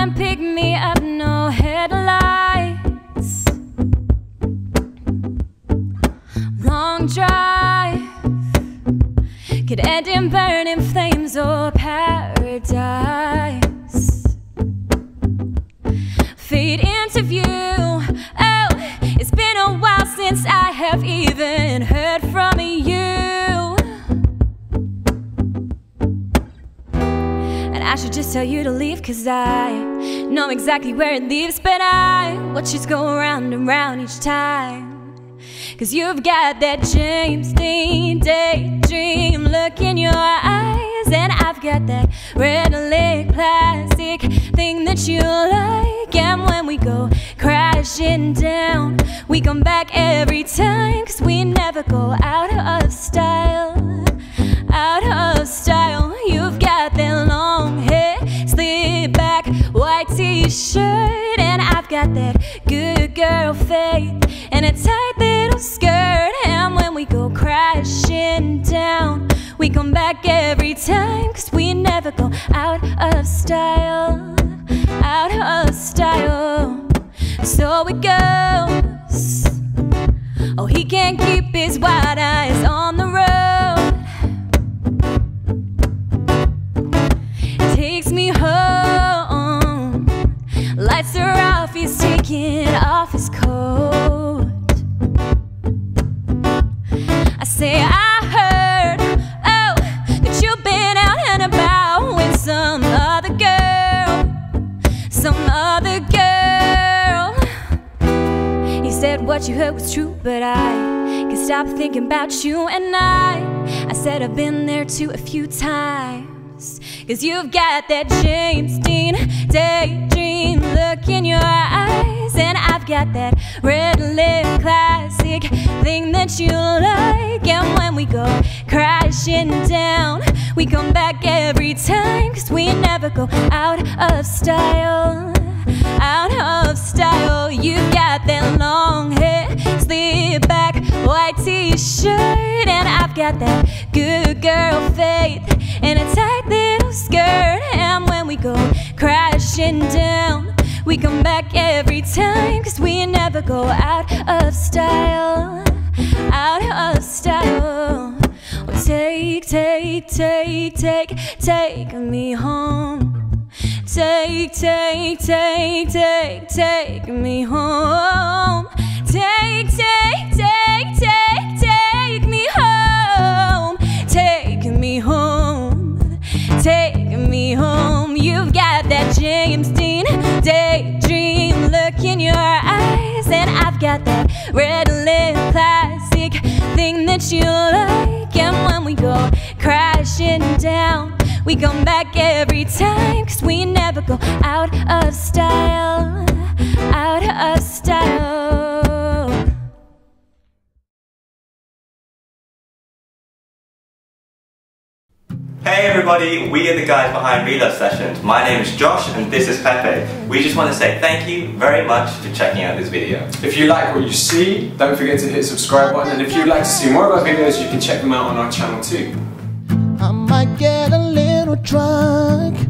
and pick me up, no headlights. Long drive could end in burning flames or paradise. Fade into view. Oh, it's been a while since I have even heard from you. And I should just tell you to leave, 'cause I know exactly where it leaves. But I watch it go round and round each time. 'Cause you've got that James Dean daydream look in your eyes, and I've got that red leg plastic thing that you like. And when we go crashing down, we come back every time. 'Cause we never go out of style, out of style. You've got that long hair, slid back white t-shirt, and I've got that good girl faith and a tight little skirt. And when we go crashing down, we come back every time. 'Cause we never go out of style, out of style. So it goes. Oh, he can't keep his wide eyes on the road. Takes me home. Lights are off, he's taking off his coat. I say I heard, oh, that you've been out and about with some other girl, some other girl. He said what you heard was true, but I can't stop thinking about you. And I said I've been there too a few times. 'Cause you've got that James Dean daydream look in your eyes, and I've got that red lip classic thing that you like. And when we go crashing down, we come back every time. 'Cause we never go out of style, out of style. You've got that long hair, slid back white t-shirt, and I've got that good girl faith and a tight little skirt. And when we go crashing down, we come back every time. 'Cause we never go out of style, out of style. Oh, take, take, take, take, take me home. Take, take, take, take, take me home. Take, take, take, take, take me home. Take me home. Take me home. You've got that James Dean daydream look in your eyes, and I've got that red lip classic thing that you like. And when we go crashing down, we come back every time. 'Cause we never go out of style, out of style. Hey everybody, we are the guys behind Relove Sessions. My name is Josh and this is Pepe. We just want to say thank you very much for checking out this video. If you like what you see, don't forget to hit the subscribe button, and if you'd like to see more of our videos, you can check them out on our channel too. I might get a little drunk